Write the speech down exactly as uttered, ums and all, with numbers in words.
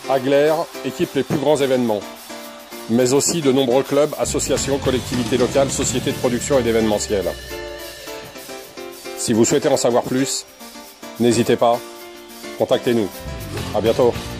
Agler équipe les plus grands événements, mais aussi de nombreux clubs, associations, collectivités locales, sociétés de production et d'événementiel. Si vous souhaitez en savoir plus, n'hésitez pas, contactez-nous. À bientôt.